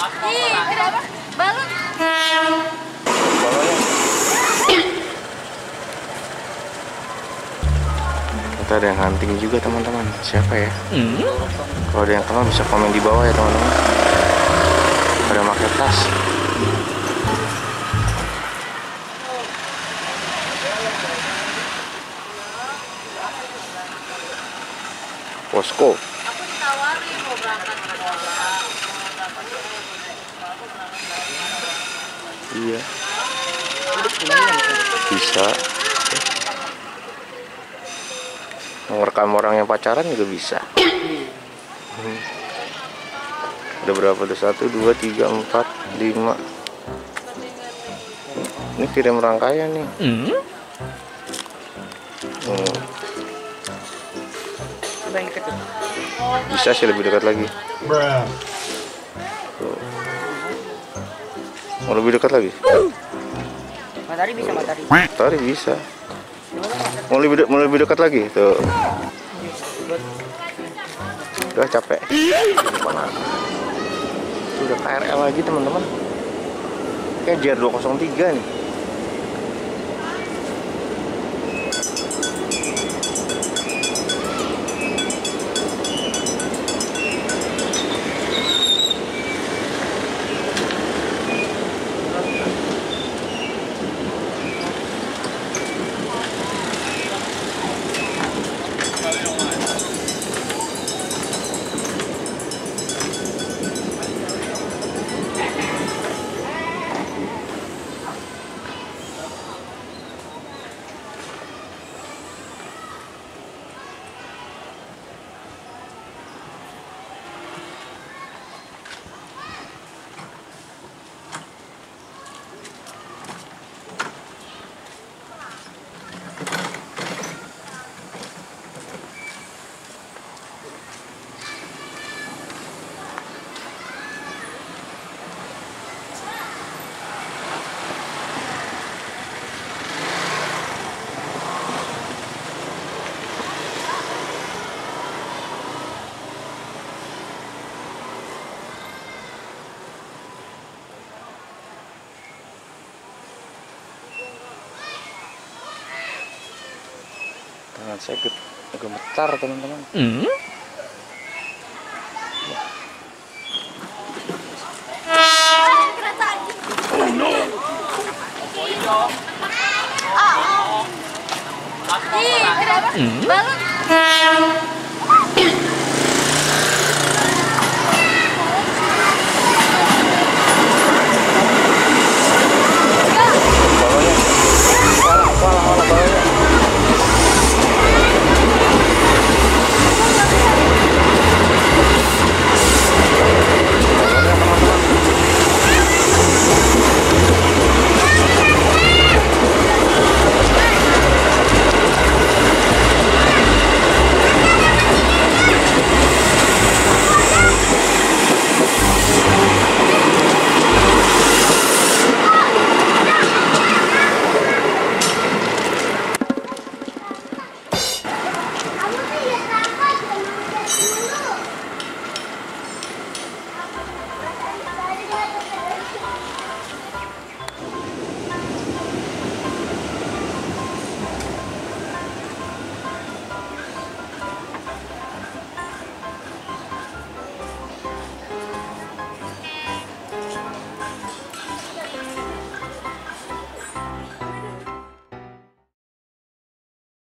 Ih, kenapa? Balon. Kita ada yang hunting juga teman-teman. Siapa ya? Kalau ada yang kenal bisa komen di bawah ya teman-teman. Ada pakai tas. Posko. Aku ditawarin mau berangkat. Iya. Bisa. Ngerekam orang yang pacaran juga bisa. Ada berapa? Ada 1, 2, 3, 4, 5. Ini kirim rangkaian nih. Bisa sih lebih dekat lagi. Tuh. Mau lebih dekat lagi? Matahari bisa matahari. Matahari bisa. Mau lebih dekat lagi? Tuh. Udah capek. Panas. Itu udah KRL lagi teman-teman. Kayak JR203 nih. Tangan saya gemetar teman-teman. Oh no. Ih, kenapa? Balon.